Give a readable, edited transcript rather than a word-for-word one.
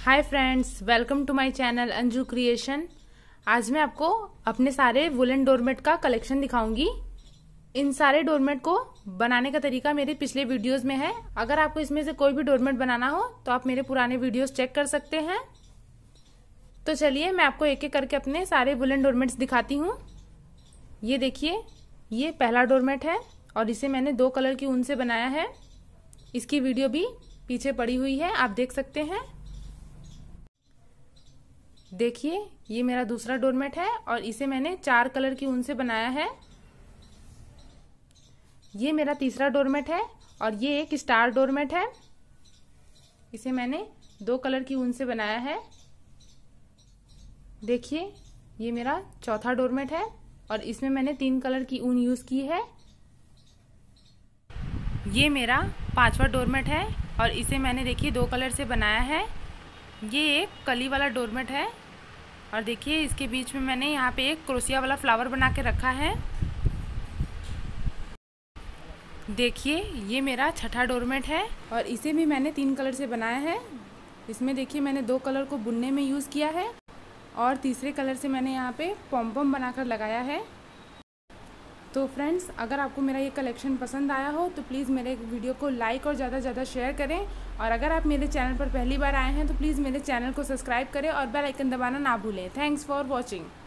Hi friends, welcome to my channel Anju creation. आज मैं आपको अपने सारे वुलन डोरमेट का कलेक्शन दिखाऊंगी। इन सारे डोरमेट को बनाने का तरीका मेरे पिछले वीडियोस में है। अगर आपको इसमें से कोई भी डोरमेट बनाना हो तो आप मेरे पुराने वीडियोस चेक कर सकते हैं। तो चलिए मैं आपको एक एक करके अपने सारे वुलन डोरमेट्स दिखाती हूँ। ये देखिए, ये पहला डोरमेट है और इसे मैंने 2 कलर की ऊन से बनाया है। इसकी वीडियो भी पीछे पड़ी हुई है, आप देख सकते हैं। देखिए, ये मेरा दूसरा डोरमेट है और इसे मैंने 4 कलर की ऊन से बनाया है। ये मेरा तीसरा डोरमेट है और ये एक स्टार डोरमेट है। इसे मैंने 2 कलर की ऊन से बनाया है। देखिए, ये मेरा चौथा डोरमेट है और इसमें मैंने 3 कलर की ऊन यूज की है। ये मेरा 5वां डोरमेट है और इसे मैंने देखिए 2 कलर से बनाया है। ये एक कली वाला डोरमेट है और देखिए इसके बीच में मैंने यहाँ पे एक क्रोशिया वाला फ्लावर बना के रखा है। देखिए, ये मेरा छठा डोरमेट है और इसे भी मैंने 3 कलर से बनाया है। इसमें देखिए मैंने 2 कलर को बुनने में यूज़ किया है और तीसरे कलर से मैंने यहाँ पे पॉम-पॉम बनाकर लगाया है। तो फ्रेंड्स, अगर आपको मेरा ये कलेक्शन पसंद आया हो तो प्लीज़ मेरे वीडियो को लाइक और ज़्यादा से ज़्यादा शेयर करें। और अगर आप मेरे चैनल पर पहली बार आए हैं तो प्लीज़ मेरे चैनल को सब्सक्राइब करें और बेल आइकन दबाना ना भूलें। Thanks for watching.